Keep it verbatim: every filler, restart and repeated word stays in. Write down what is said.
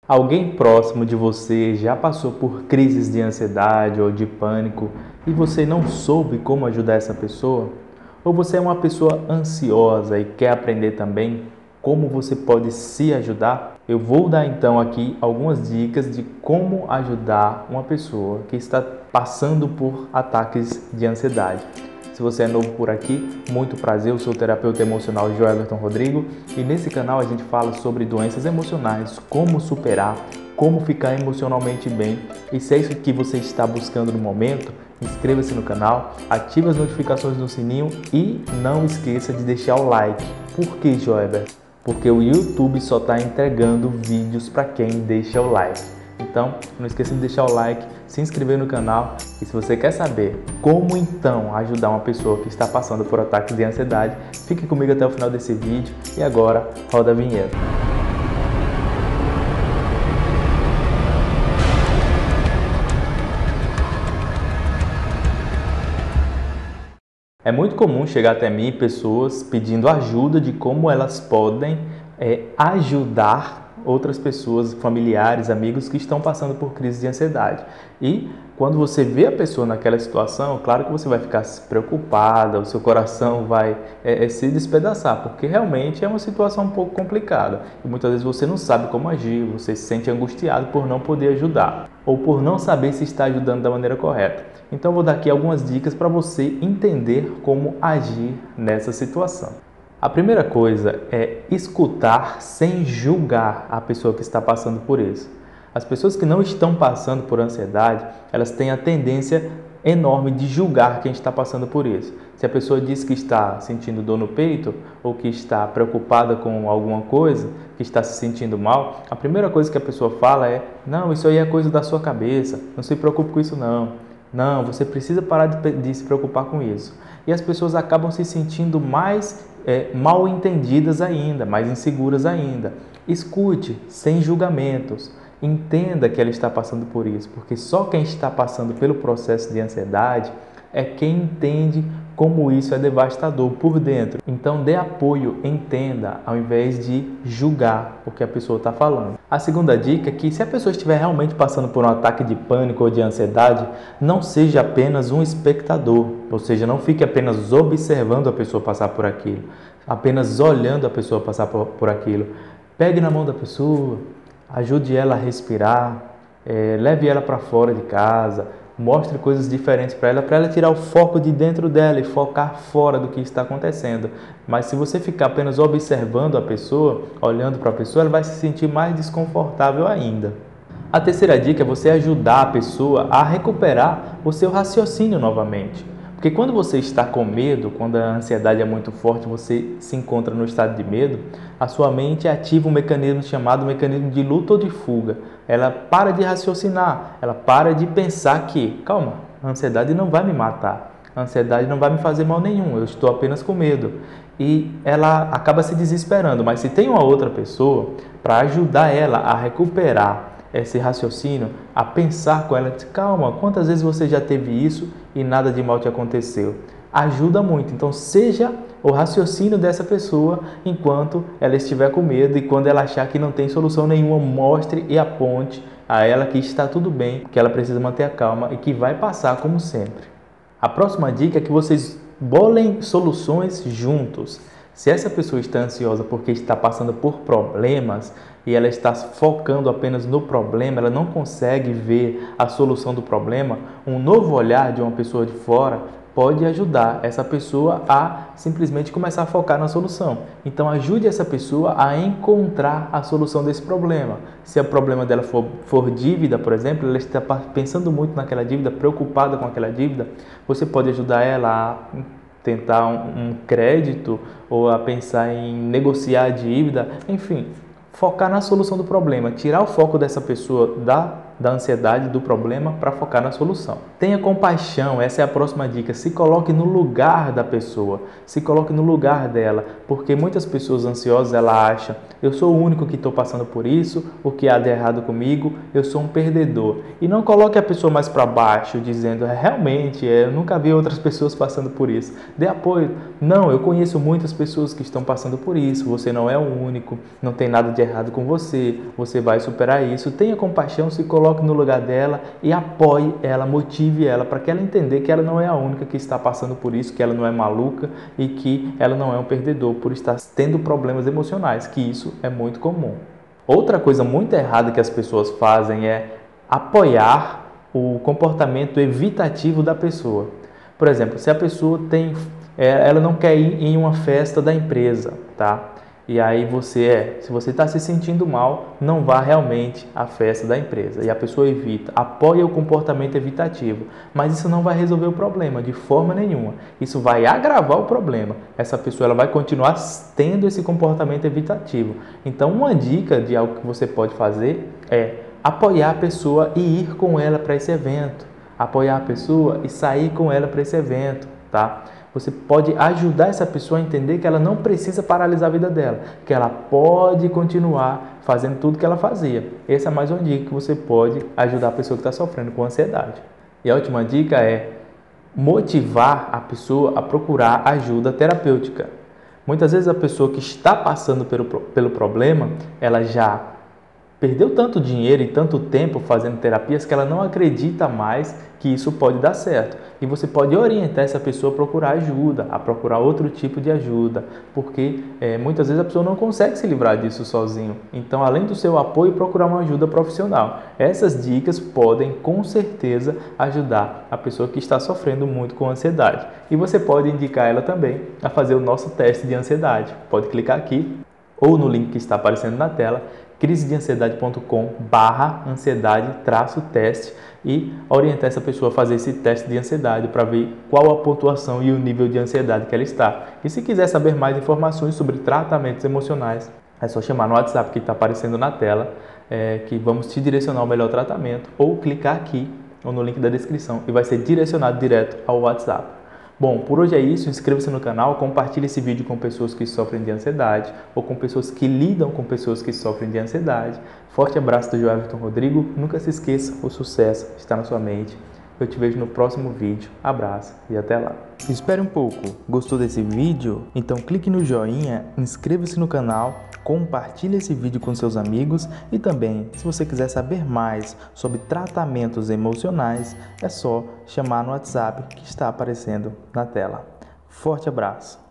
Alguém próximo de você já passou por crises de ansiedade ou de pânico e você não soube como ajudar essa pessoa? Ou você é uma pessoa ansiosa e quer aprender também como você pode se ajudar? Eu vou dar então aqui algumas dicas de como ajudar uma pessoa que está passando por ataques de ansiedade. Se você é novo por aqui, muito prazer, eu sou o terapeuta emocional Joelberton Rodrigo e nesse canal a gente fala sobre doenças emocionais, como superar, como ficar emocionalmente bem. E se é isso que você está buscando no momento, inscreva-se no canal, ative as notificações no sininho e não esqueça de deixar o like. Por que, Joelberton? Porque o YouTube só está entregando vídeos para quem deixa o like. Então, não esqueça de deixar o like, se inscrever no canal e se você quer saber como então ajudar uma pessoa que está passando por ataques de ansiedade, fique comigo até o final desse vídeo e agora roda a vinheta. É muito comum chegar até mim pessoas pedindo ajuda de como elas podem é, ajudar outras pessoas, familiares, amigos que estão passando por crise de ansiedade. E quando você vê a pessoa naquela situação, claro que você vai ficar preocupada, o seu coração vai é, é, se despedaçar, porque realmente é uma situação um pouco complicada. E muitas vezes você não sabe como agir, você se sente angustiado por não poder ajudar, ou por não saber se está ajudando da maneira correta. Então eu vou dar aqui algumas dicas para você entender como agir nessa situação. A primeira coisa é escutar sem julgar a pessoa que está passando por isso. As pessoas que não estão passando por ansiedade, elas têm a tendência enorme de julgar quem está passando por isso. Se a pessoa diz que está sentindo dor no peito ou que está preocupada com alguma coisa, que está se sentindo mal, a primeira coisa que a pessoa fala é: não, isso aí é coisa da sua cabeça, não se preocupe com isso não. Não, você precisa parar de, de se preocupar com isso. E as pessoas acabam se sentindo mais é, mal entendidas ainda, mais inseguras ainda. Escute, sem julgamentos. Entenda que ela está passando por isso, porque só quem está passando pelo processo de ansiedade é quem entende como isso é devastador por dentro. Então dê apoio, entenda, ao invés de julgar o que a pessoa está falando. A segunda dica é que se a pessoa estiver realmente passando por um ataque de pânico ou de ansiedade, não seja apenas um espectador, ou seja, não fique apenas observando a pessoa passar por aquilo, apenas olhando a pessoa passar por, por aquilo. Pegue na mão da pessoa, ajude ela a respirar, é, leve ela para fora de casa, mostre coisas diferentes para ela, para ela tirar o foco de dentro dela e focar fora do que está acontecendo. Mas se você ficar apenas observando a pessoa, olhando para a pessoa, ela vai se sentir mais desconfortável ainda. A terceira dica é você ajudar a pessoa a recuperar o seu raciocínio novamente. Porque quando você está com medo, quando a ansiedade é muito forte, você se encontra no estado de medo, a sua mente ativa um mecanismo chamado mecanismo de luta ou de fuga. Ela para de raciocinar, ela para de pensar que, calma, a ansiedade não vai me matar, a ansiedade não vai me fazer mal nenhum, eu estou apenas com medo. E ela acaba se desesperando, mas se tem uma outra pessoa para ajudar ela a recuperar esse raciocínio, a pensar com ela, calma, quantas vezes você já teve isso e nada de mal te aconteceu? Ajuda muito. Então seja o raciocínio dessa pessoa enquanto ela estiver com medo, e quando ela achar que não tem solução nenhuma, mostre e aponte a ela que está tudo bem, que ela precisa manter a calma e que vai passar como sempre. A próxima dica é que vocês bolem soluções juntos. Se essa pessoa está ansiosa porque está passando por problemas e ela está focando apenas no problema, ela não consegue ver a solução do problema, um novo olhar de uma pessoa de fora pode ajudar essa pessoa a simplesmente começar a focar na solução. Então ajude essa pessoa a encontrar a solução desse problema. Se o problema dela for, for dívida, por exemplo, ela está pensando muito naquela dívida, preocupada com aquela dívida, você pode ajudar ela a tentar um, um crédito ou a pensar em negociar a dívida, enfim, focar na solução do problema, tirar o foco dessa pessoa da da ansiedade, do problema, para focar na solução. Tenha compaixão, essa é a próxima dica. Se coloque no lugar da pessoa, se coloque no lugar dela, porque muitas pessoas ansiosas, ela acham, eu sou o único que estou passando por isso, o que há de errado comigo, eu sou um perdedor. E não coloque a pessoa mais para baixo, dizendo, realmente, eu nunca vi outras pessoas passando por isso. Dê apoio. Não, eu conheço muitas pessoas que estão passando por isso, você não é o único, não tem nada de errado com você, você vai superar isso. Tenha compaixão, se coloque no lugar dela e apoie ela, motive ela, para que ela entenda que ela não é a única que está passando por isso, que ela não é maluca e que ela não é um perdedor por estar tendo problemas emocionais, que isso é muito comum. Outra coisa muito errada que as pessoas fazem é apoiar o comportamento evitativo da pessoa. Por exemplo, se a pessoa tem, ela não quer ir em uma festa da empresa, tá? E aí você é, se você está se sentindo mal, não vá realmente à festa da empresa. E a pessoa evita, apoia o comportamento evitativo. Mas isso não vai resolver o problema de forma nenhuma. Isso vai agravar o problema. Essa pessoa ela vai continuar tendo esse comportamento evitativo. Então, uma dica de algo que você pode fazer é apoiar a pessoa e ir com ela para esse evento. Apoiar a pessoa e sair com ela para esse evento, tá? Você pode ajudar essa pessoa a entender que ela não precisa paralisar a vida dela, que ela pode continuar fazendo tudo que ela fazia. Essa é mais uma dica que você pode ajudar a pessoa que está sofrendo com ansiedade. E a última dica é motivar a pessoa a procurar ajuda terapêutica. Muitas vezes a pessoa que está passando pelo, pelo problema, ela já perdeu tanto dinheiro e tanto tempo fazendo terapias que ela não acredita mais que isso pode dar certo. E você pode orientar essa pessoa a procurar ajuda, a procurar outro tipo de ajuda, porque é, muitas vezes a pessoa não consegue se livrar disso sozinho. Então, além do seu apoio, procurar uma ajuda profissional. Essas dicas podem, com certeza, ajudar a pessoa que está sofrendo muito com ansiedade. E você pode indicar ela também a fazer o nosso teste de ansiedade. Pode clicar aqui ou no link que está aparecendo na tela, crise de ansiedade ponto com barra ansiedade traço teste, e orientar essa pessoa a fazer esse teste de ansiedade para ver qual a pontuação e o nível de ansiedade que ela está. E se quiser saber mais informações sobre tratamentos emocionais, é só chamar no WhatsApp que está aparecendo na tela, é, que vamos te direcionar ao melhor tratamento, ou clicar aqui ou no link da descrição e vai ser direcionado direto ao WhatsApp. Bom, por hoje é isso. Inscreva-se no canal, compartilhe esse vídeo com pessoas que sofrem de ansiedade ou com pessoas que lidam com pessoas que sofrem de ansiedade. Forte abraço do Joelton Rodrigo. Nunca se esqueça, o sucesso está na sua mente. Eu te vejo no próximo vídeo. Abraço e até lá. Espere um pouco. Gostou desse vídeo? Então clique no joinha, inscreva-se no canal, compartilhe esse vídeo com seus amigos e também, se você quiser saber mais sobre tratamentos emocionais, é só chamar no WhatsApp que está aparecendo na tela. Forte abraço!